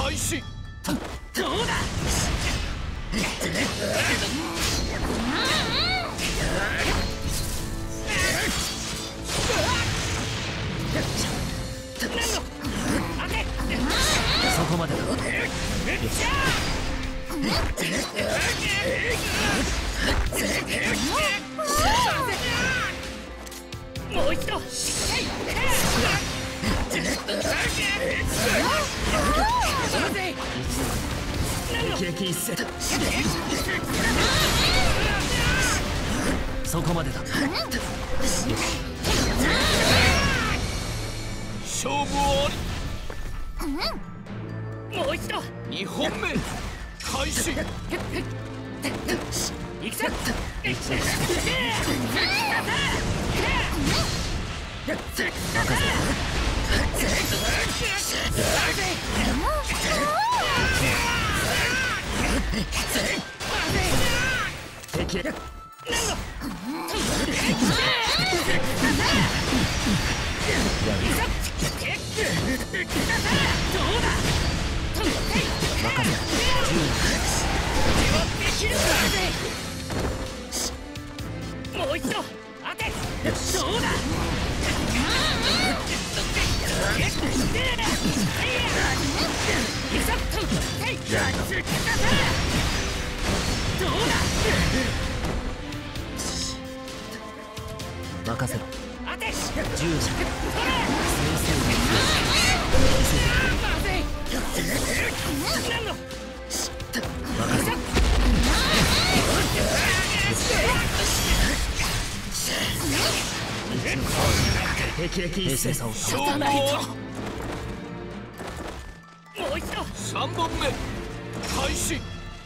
開始。 どうだ。 そこまでだ。よし。 もう一度。 激撃一戦。そこまでだ。よし。 勝負あり。 もう一度。 2本目開始。 行くぞ。もう一度。当て。どうだ。 任せろ。 当て。 10時。平静さを勝負あり。 もう一度。 3本目開始。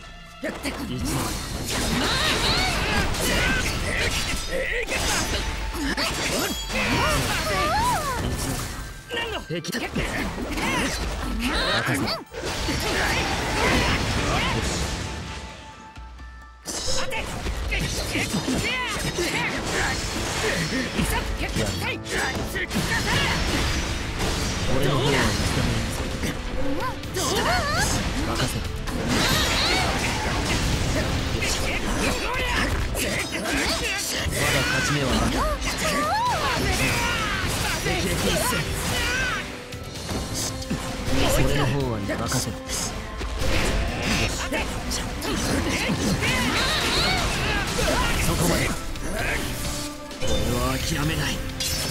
俺の方はいつでもいいぞ。任せろ。まだ勝ち目はある。俺の方は任せろ。そこまで。俺は諦めない。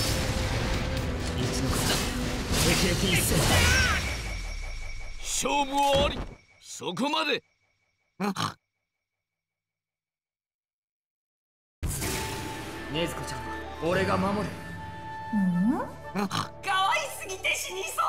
一のこと敵一戦。 勝負あり。そこまで。 禰豆子ちゃんは俺が守る。 可愛すぎて死にそう。